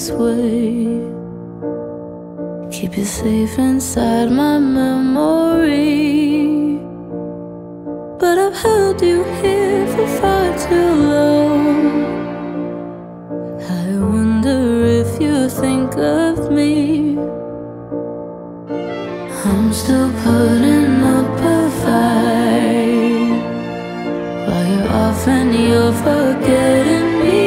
this way. Keep you safe inside my memory, but I've held you here for far too long. I wonder if you think of me. I'm still putting up a fight while you're off and you're forgetting me.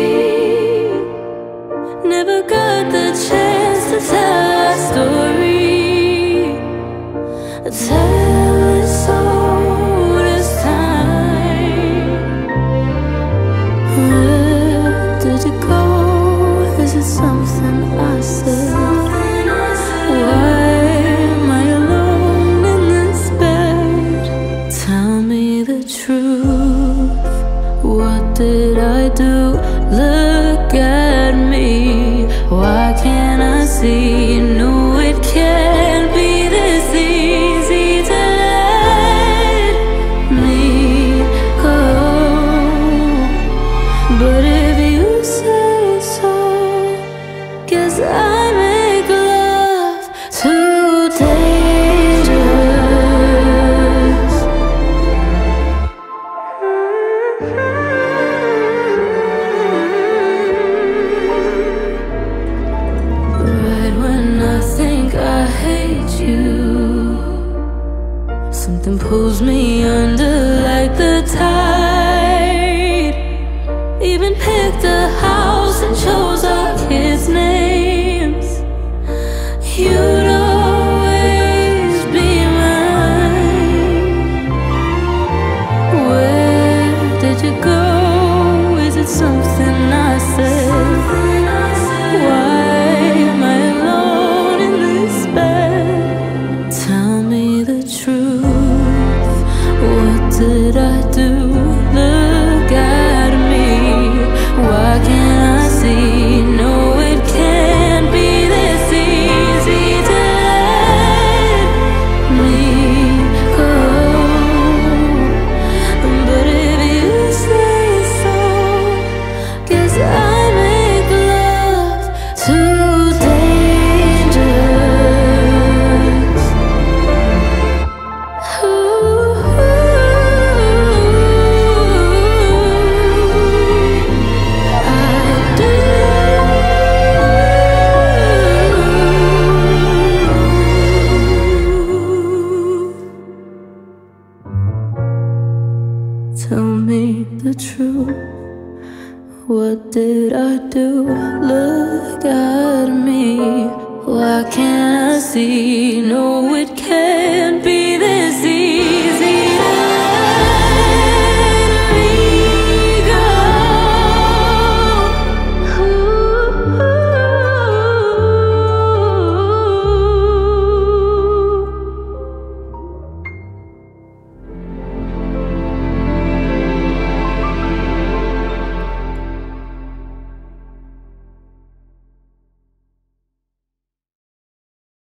Never got the chance to tell our story. Tell it so this time. Where did you go? Is it something I said? Why am I alone in this bed? Tell me the truth. What did I do? Look at me. Why can't I see? You knew it can't be this easy to let me go. But if you say so, guess I make love too dangerous. Right when I think I hate you, something pulls me under like the tide. Even picked a house and chose our kids' names. You'd always be mine. Where did you go? Is it something I said? Why am I alone in this bed? Tell me the truth. What did I do? Look at me. Why can't I see? No, it can't be this easy to let me go. But if you say so, guess I make love too dangerous. I do. Tell me the truth. What did I do? Look at me. Why can't I see? No, it can't be this easy.